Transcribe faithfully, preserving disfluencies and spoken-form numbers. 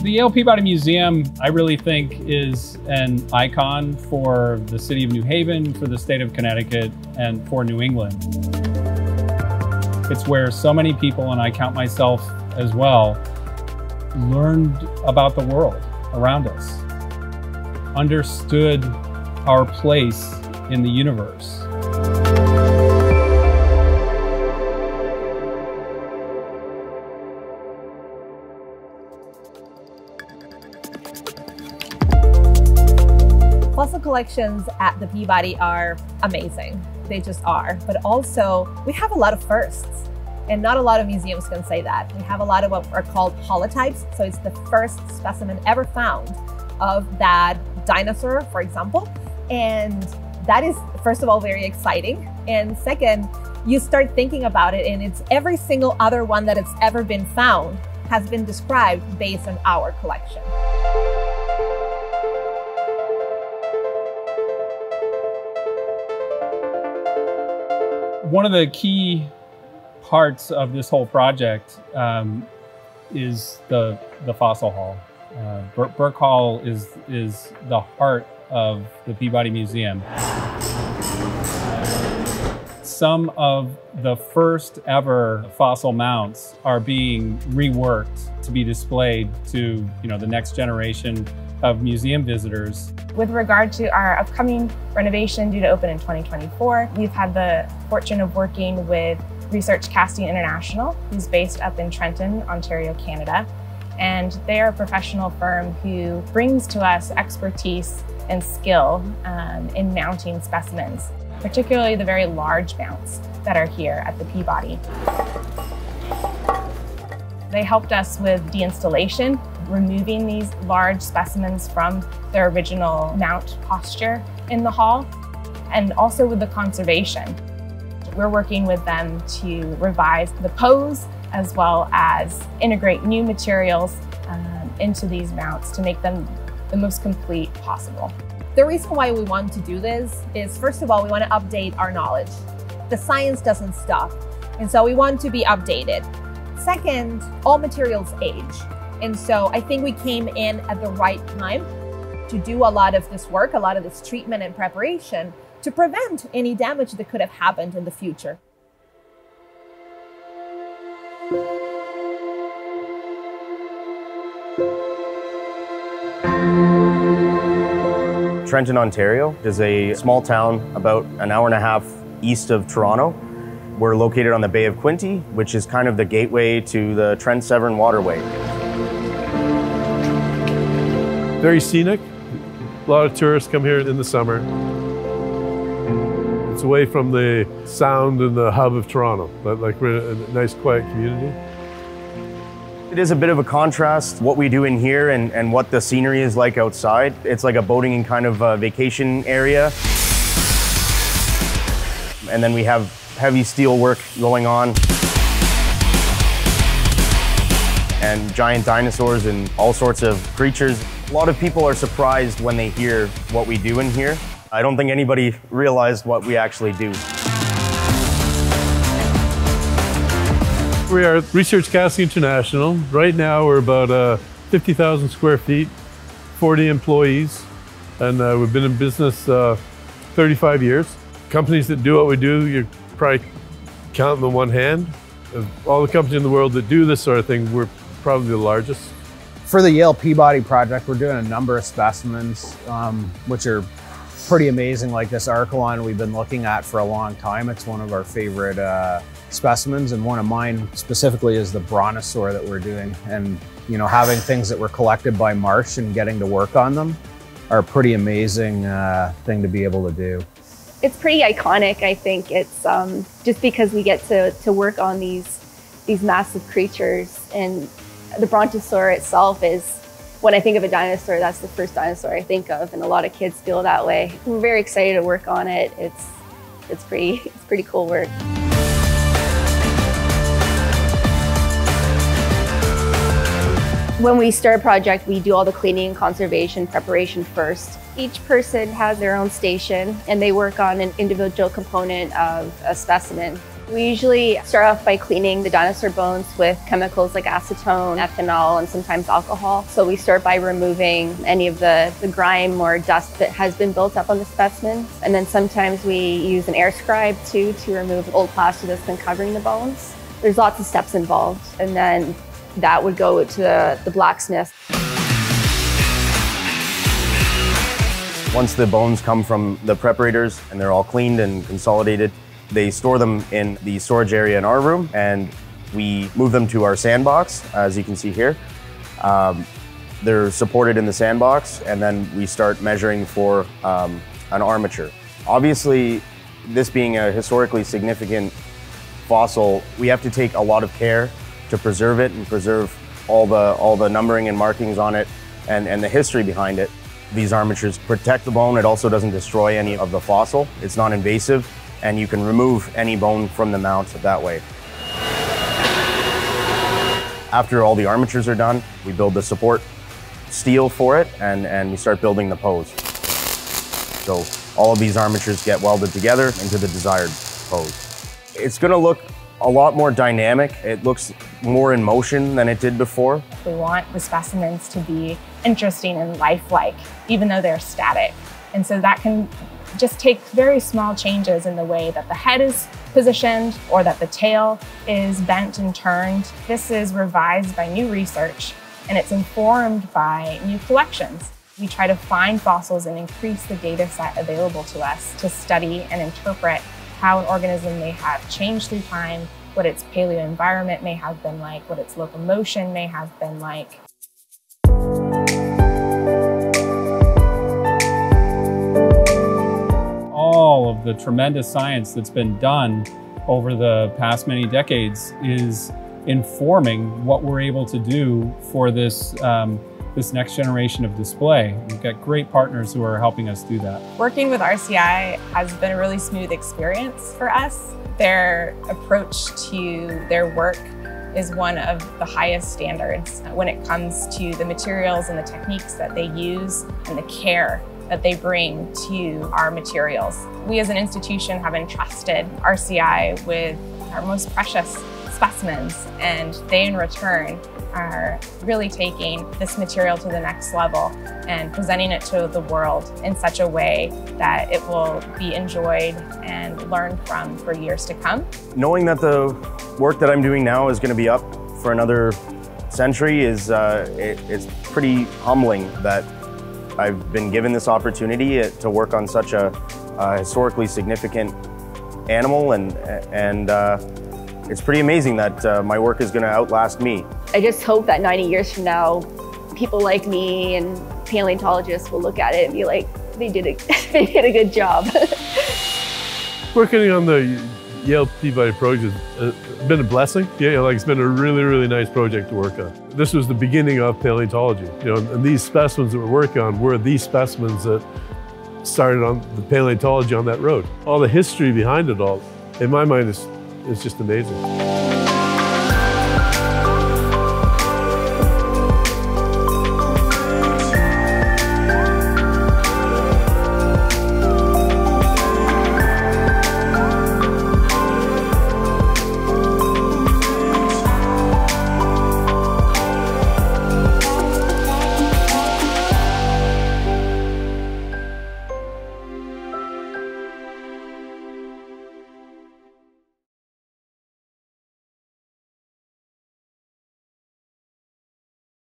The Yale Peabody Museum, I really think, is an icon for the city of New Haven, for the state of Connecticut, and for New England. It's where so many people, and I count myself as well, learned about the world around us, understood our place in the universe. Fossil collections at the Peabody are amazing. They just are. But also, we have a lot of firsts. And not a lot of museums can say that. We have a lot of what are called holotypes. So it's the first specimen ever found of that dinosaur, for example. And that is, first of all, very exciting. And second, you start thinking about it, and it's every single other one that has ever been found has been described based on our collection. One of the key parts of this whole project um, is the, the fossil hall. Uh, Bur Burke Hall is, is the heart of the Peabody Museum. Some of the first ever fossil mounts are being reworked to be displayed to, you know, the next generation of museum visitors. With regard to our upcoming renovation due to open in twenty twenty-four, we've had the fortune of working with Research Casting International, who's based up in Trenton, Ontario, Canada. And they are a professional firm who brings to us expertise and skill um, in mounting specimens, particularly the very large mounts that are here at the Peabody. They helped us with deinstallation, removing these large specimens from their original mount posture in the hall, and also with the conservation. We're working with them to revise the pose as well as integrate new materials um, into these mounts to make them the most complete possible. The reason why we want to do this is, first of all, we want to update our knowledge. The science doesn't stop, and so we want to be updated. Second, all materials age. And so I think we came in at the right time to do a lot of this work, a lot of this treatment and preparation to prevent any damage that could have happened in the future. Trenton, Ontario is a small town about an hour and a half east of Toronto. We're located on the Bay of Quinte, which is kind of the gateway to the Trent Severn Waterway. Very scenic. A lot of tourists come here in the summer. It's away from the sound and the hub of Toronto, but like we're in a nice quiet community. It is a bit of a contrast, what we do in here and, and what the scenery is like outside. It's like a boating and kind of a vacation area. And then we have heavy steel work going on. And giant dinosaurs and all sorts of creatures. A lot of people are surprised when they hear what we do in here. I don't think anybody realized what we actually do. We are Research Casting International. Right now we're about uh, fifty thousand square feet, forty employees, and uh, we've been in business uh, thirty-five years. Companies that do what we do, you probably count them on one hand. Of all the companies in the world that do this sort of thing, we're probably the largest. For the Yale Peabody project, we're doing a number of specimens, um, which are pretty amazing, like this Archelon we've been looking at for a long time. It's one of our favorite uh, specimens, and one of mine specifically is the brontosaur that we're doing. And you know, having things that were collected by Marsh and getting to work on them are a pretty amazing uh, thing to be able to do. It's pretty iconic, I think. It's um, just because we get to, to work on these, these massive creatures, and the brontosaur itself is, when I think of a dinosaur, that's the first dinosaur I think of, and a lot of kids feel that way. We're very excited to work on it. It's, it's, pretty, it's pretty cool work. When we start a project, we do all the cleaning and conservation preparation first. Each person has their own station, and they work on an individual component of a specimen. We usually start off by cleaning the dinosaur bones with chemicals like acetone, ethanol, and sometimes alcohol. So we start by removing any of the, the grime or dust that has been built up on the specimens. And then sometimes we use an air scribe too to remove old plaster that's been covering the bones. There's lots of steps involved. And then that would go to the, the blacksmith. Once the bones come from the preparators and they're all cleaned and consolidated, they store them in the storage area in our room, and we move them to our sandbox, as you can see here. Um, they're supported in the sandbox, and then we start measuring for um, an armature. Obviously, this being a historically significant fossil, we have to take a lot of care to preserve it and preserve all the, all the numbering and markings on it and, and the history behind it. These armatures protect the bone. It also doesn't destroy any of the fossil. It's non-invasive, and you can remove any bone from the mount that way. After all the armatures are done, we build the support steel for it, and, and we start building the pose. So all of these armatures get welded together into the desired pose. It's gonna look a lot more dynamic. It looks more in motion than it did before. We want the specimens to be interesting and lifelike, even though they're static. And so that can just take very small changes in the way that the head is positioned or that the tail is bent and turned. This is revised by new research, and it's informed by new collections. We try to find fossils and increase the data set available to us to study and interpret how an organism may have changed through time, what its paleo environment may have been like, what its locomotion may have been like. All of the tremendous science that's been done over the past many decades is informing what we're able to do for this um, this next generation of display. We've got great partners who are helping us do that. Working with R C I has been a really smooth experience for us. Their approach to their work is one of the highest standards when it comes to the materials and the techniques that they use and the care that they bring to our materials. We as an institution have entrusted R C I with our most precious specimens, and they in return are really taking this material to the next level and presenting it to the world in such a way that it will be enjoyed and learned from for years to come. Knowing that the work that I'm doing now is going to be up for another century is uh, it, it's pretty humbling that I've been given this opportunity to work on such a uh, historically significant animal, and and uh, it's pretty amazing that uh, my work is going to outlast me. I just hope that ninety years from now, people like me and paleontologists will look at it and be like, they did a, they did a good job. Working on the Yale Peabody project has been a blessing. Yeah, like it's been a really, really nice project to work on. This was the beginning of paleontology. You know, and these specimens that we're working on were these specimens that started on the paleontology on that road. All the history behind it all, in my mind, is, is just amazing.